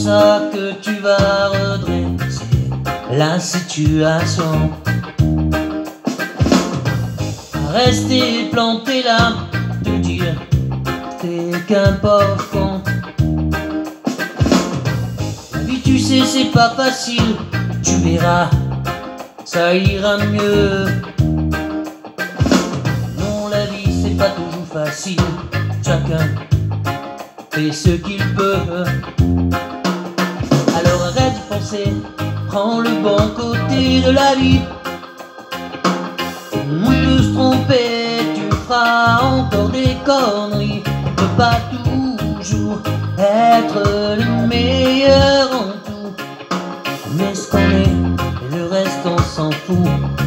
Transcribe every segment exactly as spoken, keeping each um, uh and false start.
ça que tu vas redresser la situation. Rester planté là, te dire t'es qu'un pauvre con. La vie tu sais c'est pas facile, tu verras, ça ira mieux. Non, la vie c'est pas toujours facile, chacun fait ce qu'il peut. Alors arrête d'y penser, prends le bon côté de la vie. On peut se tromper, tu feras encore des conneries. On peut pas toujours être le meilleur en tout. Mais ce qu'on est, et le reste on s'en fout.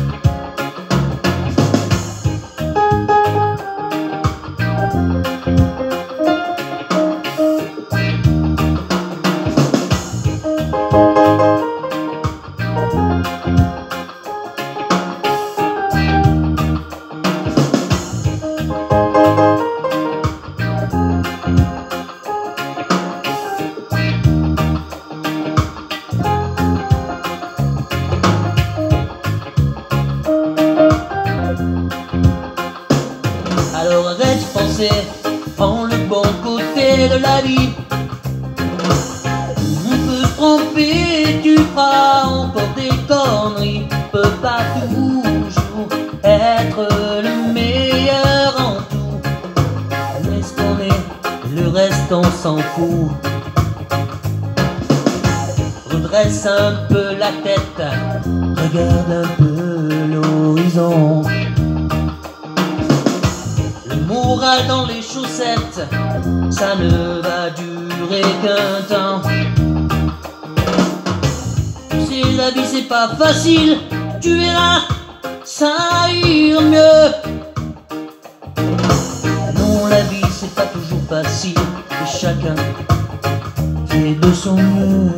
Alors arrête de penser, prends le bon côté de la vie. On peut se tromper, tu feras encore des conneries. On peut pas toujours être le meilleur en tout. Mais ce qu'on est, le reste on s'en fout. Redresse un peu la tête, regarde un peu l'horizon. Le moral dans les chaussettes, ça ne va durer qu'un temps. Tu sais, la vie c'est pas facile, tu verras, ça ira mieux. Non, la vie c'est pas toujours facile, et chacun fait de son mieux.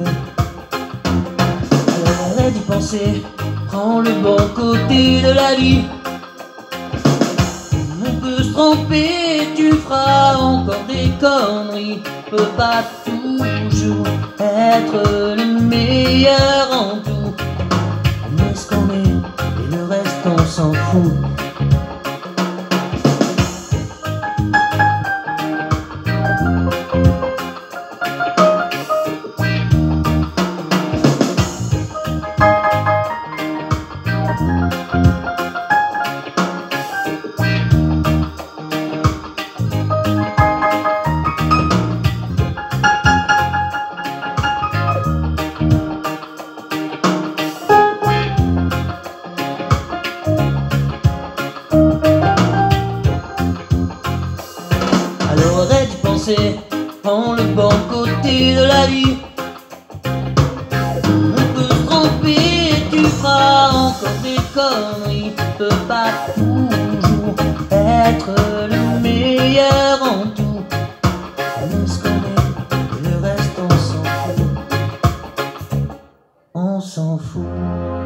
Alors arrête d'y penser, prends le bon côté de la vie. Tromper, tu feras encore des conneries. Peut pas toujours être le meilleur en tout. Mais ce qu'on est, et le reste on s'en fout. Alors arrête d'y penser, prends le bon côté de la vie. On peut se tromper, tu feras encore des conneries. On peut pas toujours être le meilleur en tout. Mais ce qu'on est, le reste on s'en fout. On s'en fout.